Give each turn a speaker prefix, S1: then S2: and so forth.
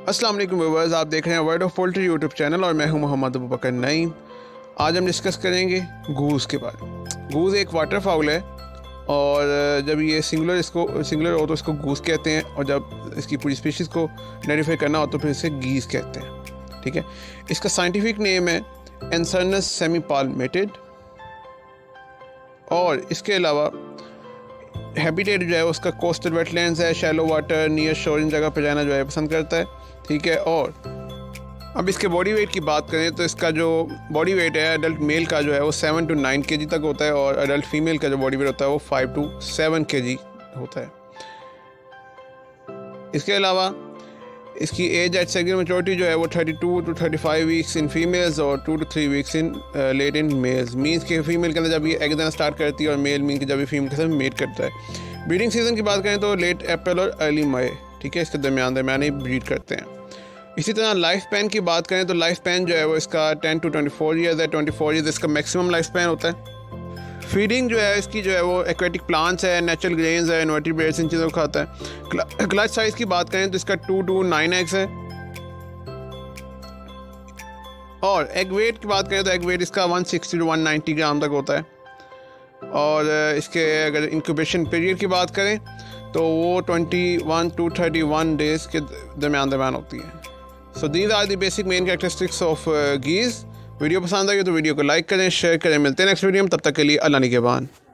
S1: अस्सलाम वालेकुम व्यूअर्स, आप देख रहे हैं word of poultry YouTube channel और मैं हूं मोहम्मद अबू बकर नईम। आज हम डिस्कस करेंगे गूज़ के बारे में। गूज़ एक वाटर फाउल है और जब ये सिंगुलर हो तो इसको गूज़ कहते हैं, और जब इसकी पूरी स्पीशीज़ को आइडेंटिफाई करना हो तो फिर इसे गीज़ कहते हैं। ठीक है, इसका साइंटिफिक नेम है एंसरनस सेमीपाल्मेटेड। और इसके अलावा हैबिटेट जो है उसका कोस्टल वेटलैंड्स है, शैलो वाटर, नियर शोर, इन जगह पर जाना जो है पसंद करता है। ठीक है, और अब इसके बॉडी वेट की बात करें तो इसका जो बॉडी वेट है अडल्ट मेल का जो है वो 7 to 9 kg तक होता है, और अडल्ट फीमेल का जो बॉडी वेट होता है वो 5 to 7 kg होता है। इसके अलावा इसकी एज एट सेक्सुअल मैच्योरिटी जो है वो 32 to 35 वीक्स इन फीमेल्स और 2 to 3 weeks in late in males. Means के फीमेल के अंदर जब ये एग देना स्टार्ट करती है और मेल मीन के जब ये फीमेल के साथ मेट करता है। ब्रीडिंग सीजन की बात करें तो लेट अप्रैल और अर्ली मई, ठीक है, इसके दरमियान ही ब्रीड करते हैं। इसी तरह लाइफ स्पैन की बात करें तो लाइफ स्पैन जो है वो इसका 10 to 24 ईयर्स है। 24 ईयर्स इसका मैक्सिमम लाइफ स्पैन होता है। फीडिंग जो है इसकी जो है वो एक्वेटिक प्लांट्स है, नेचुरल ग्रेन्स है, इनवर्टिब्रेट्स, इन चीज़ों को खाता है। क्लच साइज़ की बात करें तो इसका 2 to 9 एग्स है। और एग वेट की बात करें तो एग वेट इसका 160 to 190 ग्राम तक होता है। और इसके अगर इंक्यूबेशन पीरियड की बात करें तो वो 21 to 31 डेज़ के दरमियान होती है। So these are the basic main characteristics of geese. Video पसंद आई तो वीडियो को लाइक करें, शेयर करें। मिलते हैं नेक्स्ट वीडियो में, तब तक के लिए अल्लाह निगहबान।